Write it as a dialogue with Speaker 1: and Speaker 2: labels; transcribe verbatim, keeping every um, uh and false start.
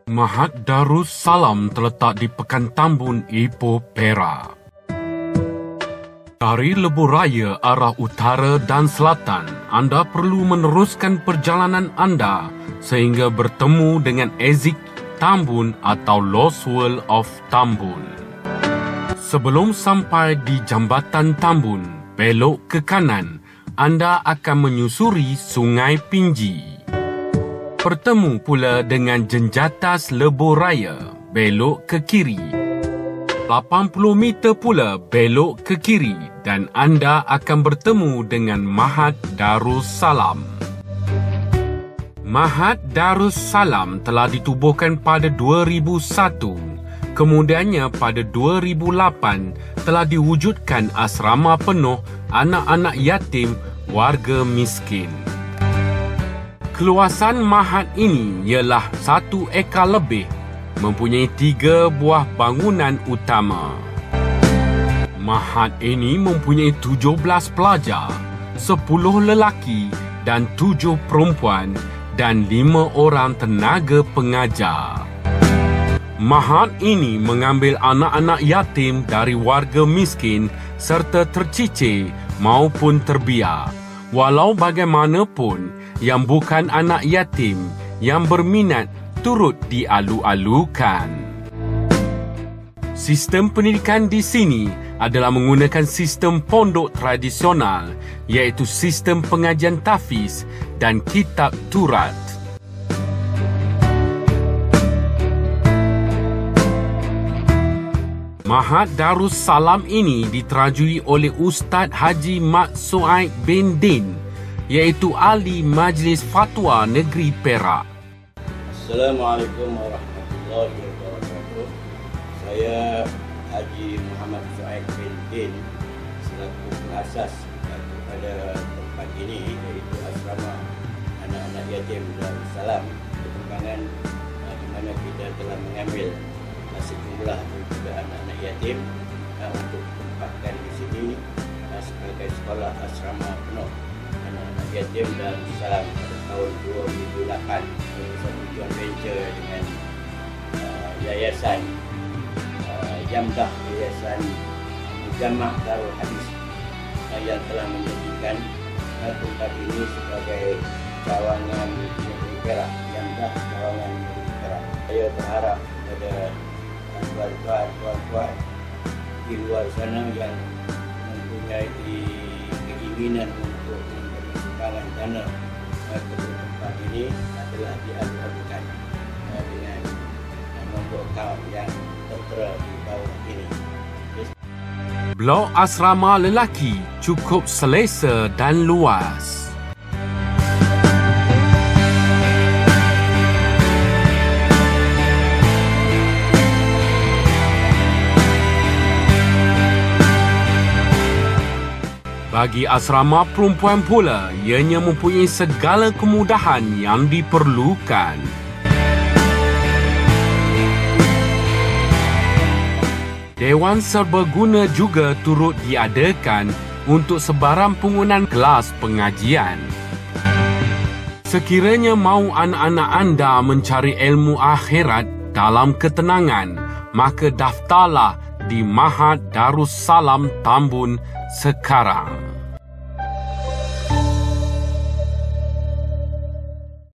Speaker 1: Mahat Darussalam terletak di Pekan Tambun, Ipoh, Perak. Dari lebuh raya arah utara dan selatan, anda perlu meneruskan perjalanan anda sehingga bertemu dengan exit Tambun atau Lost World of Tambun. Sebelum sampai di Jambatan Tambun, belok ke kanan, anda akan menyusuri Sungai Pinji. Bertemu pula dengan Jenjatas Lebuh Raya, belok ke kiri. lapan puluh meter pula belok ke kiri dan anda akan bertemu dengan Mahat Darussalam. Mahat Darussalam telah ditubuhkan pada dua ribu satu. Kemudiannya pada dua ribu lapan telah diwujudkan asrama penuh anak-anak yatim warga miskin. Keluasan Mahat ini ialah satu ekar lebih, mempunyai tiga buah bangunan utama. Mahat ini mempunyai tujuh belas pelajar, sepuluh lelaki dan tujuh perempuan dan lima orang tenaga pengajar. Mahat ini mengambil anak-anak yatim dari warga miskin serta tercicir maupun terbiar. Walau bagaimanapun, yang bukan anak yatim yang berminat turut dialu-alukan. Sistem pendidikan di sini adalah menggunakan sistem pondok tradisional, iaitu sistem pengajian tahfiz dan kitab turat. Mahat Darussalam ini diterajui oleh Ustaz Haji Mat Suaid bin Din, iaitu Ahli Majlis Fatwa Negeri Perak.
Speaker 2: Assalamualaikum warahmatullahi wabarakatuh. Saya Haji Muhammad Suaid bin Din selaku pengasas kepada tempat ini, iaitu asrama anak-anak yatim Darussalam, perkembangan di mana kita telah mengambil sejumlah juga anak-anak yatim untuk ditempatkan di sini sebagai sekolah asrama penuh anak-anak yatim Darussalam pada tahun dua ribu lapan. Satu joint venture dengan uh, Yayasan uh, Yamdah, Yayasan Mujamah Darul Hadis uh, yang telah menjadikan uh, tempat ini sebagai cawangan negeri Perak, Yamdah cawangan negeri Perak. Saya berharap kepada tuan-tuan, tuan-tuan di luar sana yang mempunyai keinginan untuk memberi sumbangan dana ke tempat ini adalah dialu-alukan dengan nombor akaun yang tertera di bawah ini.
Speaker 1: Blok asrama lelaki cukup selesa dan luas. Bagi asrama perempuan pula, ianya mempunyai segala kemudahan yang diperlukan. Dewan serbaguna juga turut diadakan untuk sebarang penggunaan kelas pengajian. Sekiranya mahu anak-anak anda mencari ilmu akhirat dalam ketenangan, maka daftarlah di Mahat Darussalam Tambun sekarang.